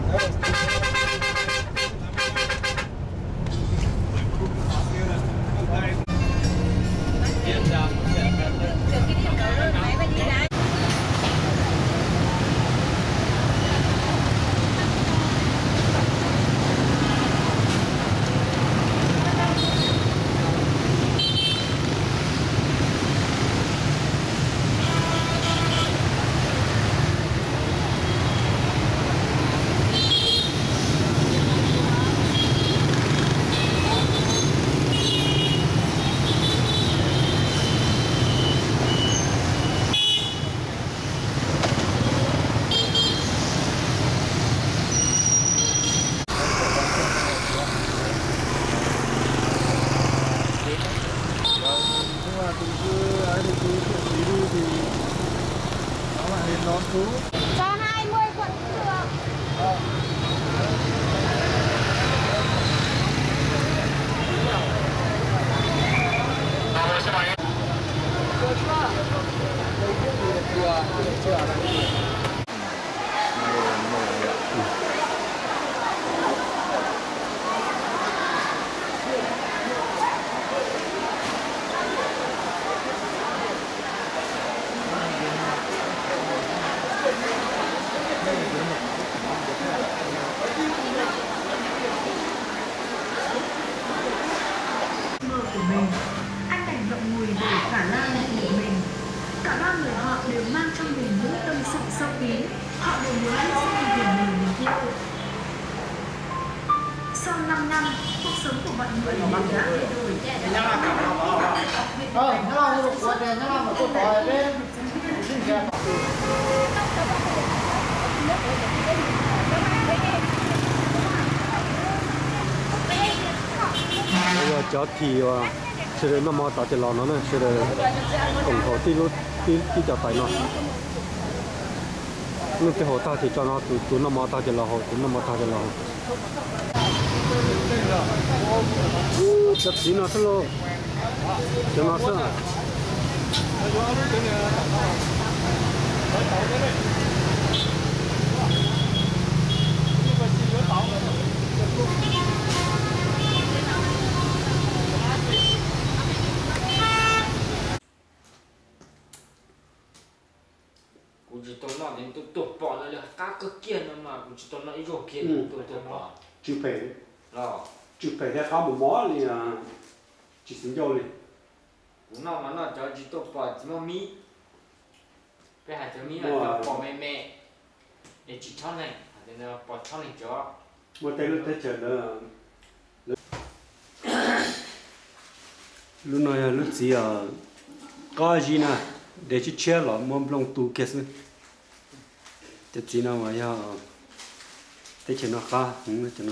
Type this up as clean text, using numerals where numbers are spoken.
Cho 20 quận cũng được. Của mình, anh đành ngậm ngùi để cả Lan của mình. Cả ba người họ đều mang trong mình những tâm sự sâu kín. Họ đều muốn hy sinh vì người yêu. Sau 5 năm, cuộc sống của mọi người đều đã thay đổi. bây giờ cho thì sẽ đến mà tạo tiền lò nó này sẽ đến cổng khẩu tí lúc tí cho tay nó lúc cái hồ ta thì cho nó tụi nó mà tạo tiền lò hồ tụi nó mà tạo tiền lò chặt gì nó sẽ lo cho nó sẽ cũng chỉ tốn nó đến tụt bỏ lại là các cái kia nữa mà cũng chỉ tốn nó ít rồi kia tụt bỏ chịu phải rồi chịu phải theo khá một mỏ thì chỉ sinh vô đi cũng mà nó cho chỉ tụt bỏ chỉ mà mí cái hạt cho mí là cho bỏ mẹ mẹ để chỉ cho này thì nó bỏ cho này cho một tay lúc tới chờ nữa lúc này lúc gì có gì nè để chỉ chơi là mồm lông tu kết nữa cái gì nào mà ya tới chờ nó khá không chờ nó